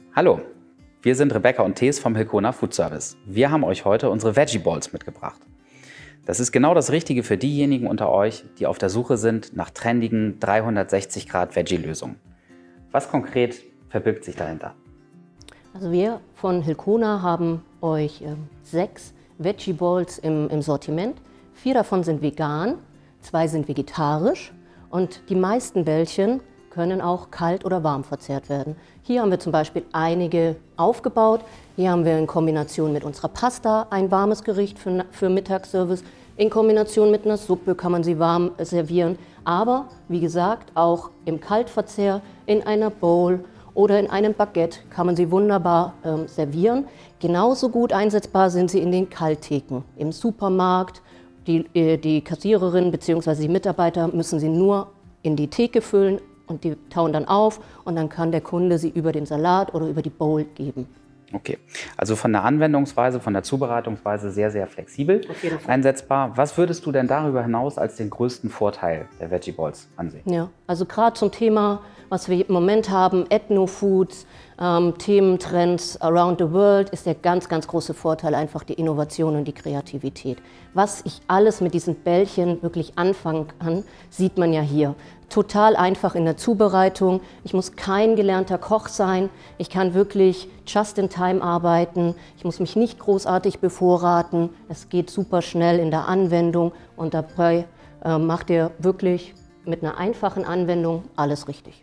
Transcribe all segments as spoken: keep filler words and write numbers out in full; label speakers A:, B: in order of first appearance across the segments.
A: Hallo, wir sind Rebecca und Thees vom Hilkona Food Service. Wir haben euch heute unsere Veggie Balls mitgebracht. Das ist genau das Richtige für diejenigen unter euch, die auf der Suche sind nach trendigen dreihundertsechzig Grad Veggie-Lösungen. Was konkret verbirgt sich dahinter?
B: Also wir von Hilkona haben euch äh, sechs Veggie Balls im, im Sortiment. Vier davon sind vegan, zwei sind vegetarisch und die meisten Bällchen können auch kalt oder warm verzehrt werden. Hier haben wir zum Beispiel einige aufgebaut. Hier haben wir in Kombination mit unserer Pasta ein warmes Gericht für, für Mittagsservice. In Kombination mit einer Suppe kann man sie warm servieren. Aber wie gesagt, auch im Kaltverzehr, in einer Bowl oder in einem Baguette kann man sie wunderbar ähm, servieren. Genauso gut einsetzbar sind sie in den Kalttheken im Supermarkt. Die, äh, die Kassiererin bzw. die Mitarbeiter müssen sie nur in die Theke füllen und die tauen dann auf und dann kann der Kunde sie über den Salat oder über die Bowl geben.
A: Okay, also von der Anwendungsweise, von der Zubereitungsweise sehr, sehr flexibel einsetzbar. Was würdest du denn darüber hinaus als den größten Vorteil der Veggie Balls ansehen?
B: Ja, also gerade zum Thema, was wir im Moment haben, Ethno-Foods, ähm, Thementrends around the world, ist der ganz, ganz große Vorteil einfach die Innovation und die Kreativität. Was ich alles mit diesen Bällchen wirklich anfangen kann, sieht man ja hier. Total einfach in der Zubereitung. Ich muss kein gelernter Koch sein. Ich kann wirklich just in time arbeiten. Ich muss mich nicht großartig bevorraten. Es geht super schnell in der Anwendung und dabei äh, macht ihr wirklich mit einer einfachen Anwendung alles richtig.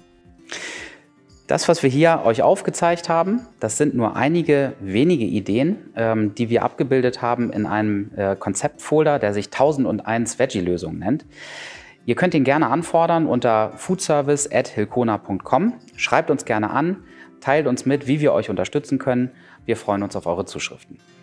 A: Das, was wir hier euch aufgezeigt haben, das sind nur einige wenige Ideen, ähm, die wir abgebildet haben in einem äh, Konzeptfolder, der sich tausendeins Veggie-Lösungen nennt. Ihr könnt ihn gerne anfordern unter foodservice at hilkona punkt com. Schreibt uns gerne an, teilt uns mit, wie wir euch unterstützen können. Wir freuen uns auf eure Zuschriften.